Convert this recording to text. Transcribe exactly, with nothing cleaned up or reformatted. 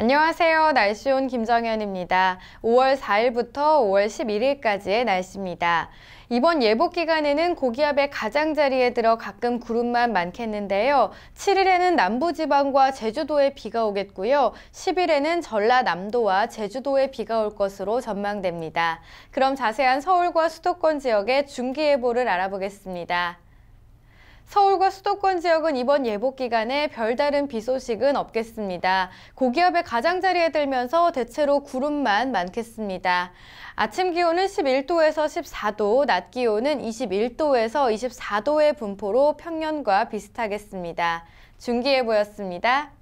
안녕하세요. 날씨 온 김정현입니다. 오월 사일부터 오월 십일일까지의 날씨입니다. 이번 예보 기간에는 고기압의 가장자리에 들어 가끔 구름만 많겠는데요. 칠일에는 남부지방과 제주도에 비가 오겠고요. 십일에는 전라남도와 제주도에 비가 올 것으로 전망됩니다. 그럼 자세한 서울과 수도권 지역의 중기예보를 알아보겠습니다. 서울과 수도권 지역은 이번 예보 기간에 별다른 비 소식은 없겠습니다. 고기압의 가장자리에 들면서 대체로 구름만 많겠습니다. 아침 기온은 십일도에서 십사도, 낮 기온은 이십일도에서 이십사도의 분포로 평년과 비슷하겠습니다. 중기예보였습니다.